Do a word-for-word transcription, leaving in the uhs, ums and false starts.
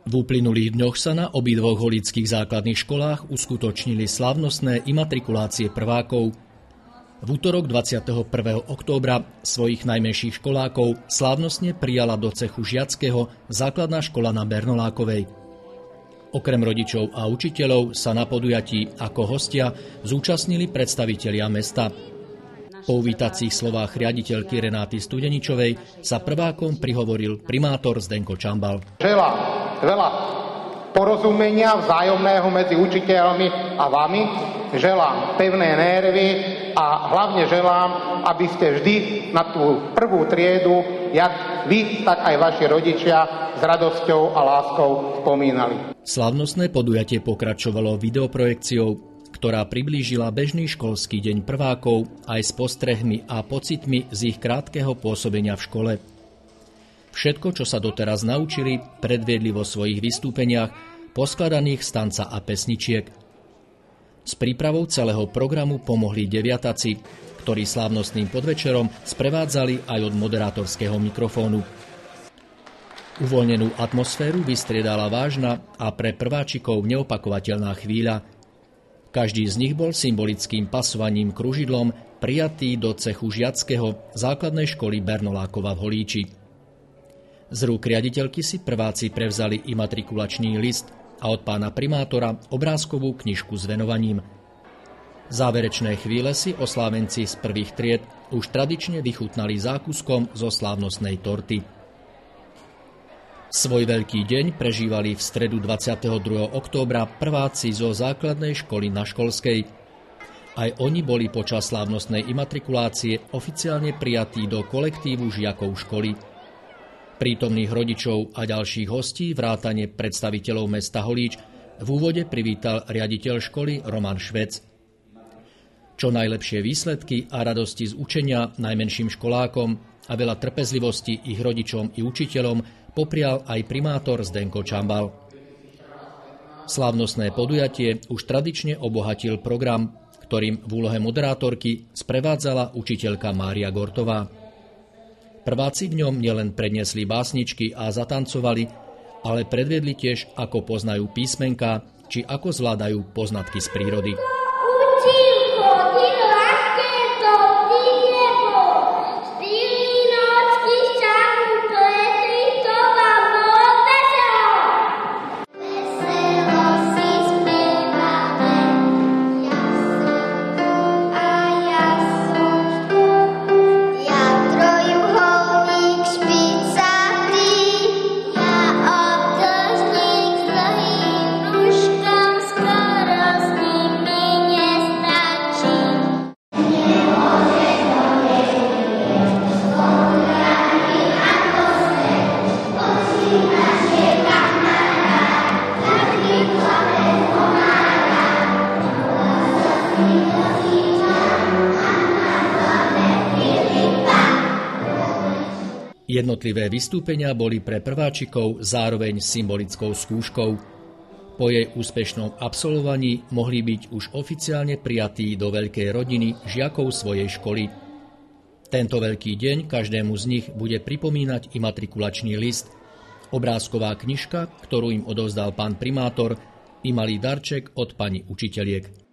V uplynulých dňoch sa na obidvoch holických základných školách uskutočnili slávnostné imatrikulácie prvákov. V útorok dvadsiateho prvého októbra svojich najmenších školákov slávnostne prijala do cechu žiackého základná škola na Bernolákovej. Okrem rodičov a učiteľov sa na podujatí ako hostia zúčastnili predstavitelia mesta. Po uvítacích slovách riaditeľky Renáty Studeničovej sa prvákom prihovoril primátor Zdenko Čambal. Želám veľa porozumenia vzájomného medzi učiteľmi a vami. Želám pevné nervy a hlavne želám, aby ste vždy na tú prvú triedu, jak vy, tak aj vaši rodičia, s radosťou a láskou spomínali. Slávnostné podujatie pokračovalo videoprojekciou, ktorá priblížila bežný školský deň prvákov aj s postrehmi a pocitmi z ich krátkeho pôsobenia v škole. Všetko, čo sa doteraz naučili, predviedli vo svojich vystúpeniach, poskladaných z tanca a pesničiek. S prípravou celého programu pomohli deviataci, ktorí slávnostným podvečerom sprevádzali aj od moderátorského mikrofónu. Uvoľnenú atmosféru vystriedala vážna a pre prváčikov neopakovateľná chvíľa. Každý z nich bol symbolickým pasovaním kružidlom prijatý do cechu žiackého základnej školy Bernolákova v Holíči. Z rúk riaditeľky si prváci prevzali imatrikulačný list a od pána primátora obrázkovú knižku s venovaním. Záverečné chvíle si oslávenci z prvých tried už tradične vychutnali zákuskom zo slávnostnej torty. Svoj veľký deň prežívali v stredu dvadsiateho druhého októbra prváci zo základnej školy na Školskej. Aj oni boli počas slávnostnej imatrikulácie oficiálne prijatí do kolektívu žiakov školy. Prítomných rodičov a ďalších hostí vrátane predstaviteľov mesta Holíč v úvode privítal riaditeľ školy Roman Švec. Čo najlepšie výsledky a radosti z učenia najmenším školákom a veľa trpezlivosti ich rodičom i učiteľom poprial aj primátor Zdenko Čambal. Slávnostné podujatie už tradične obohatil program, ktorým v úlohe moderátorky sprevádzala učiteľka Mária Gortová. Prváci v ňom nielen predniesli básničky a zatancovali, ale predviedli tiež, ako poznajú písmenká, či ako zvládajú poznatky z prírody. Jednotlivé vystúpenia boli pre prváčikov zároveň symbolickou skúškou. Po jej úspešnom absolvovaní mohli byť už oficiálne prijatí do veľkej rodiny žiakov svojej školy. Tento veľký deň každému z nich bude pripomínať imatrikulačný list, obrázková knižka, ktorú im odovzdal pán primátor, i malý darček od pani učiteľiek.